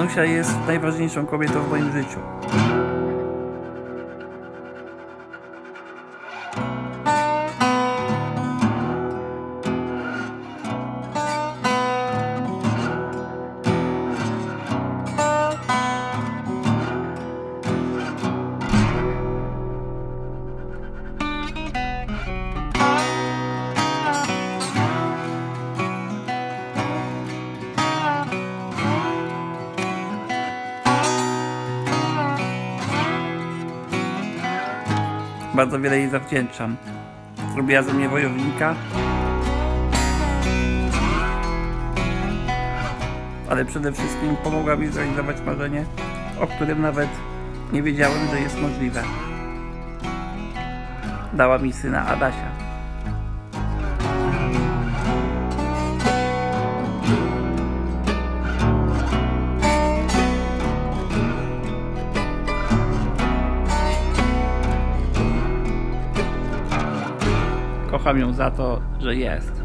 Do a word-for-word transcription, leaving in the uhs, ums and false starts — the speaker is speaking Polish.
Danusia jest najważniejszą kobietą w moim życiu. Bardzo wiele jej zawdzięczam. Zrobiła ze mnie wojownika, ale przede wszystkim pomogła mi zrealizować marzenie, o którym nawet nie wiedziałem, że jest możliwe. Dała mi syna Adasia. Kocham ją za to, że jest.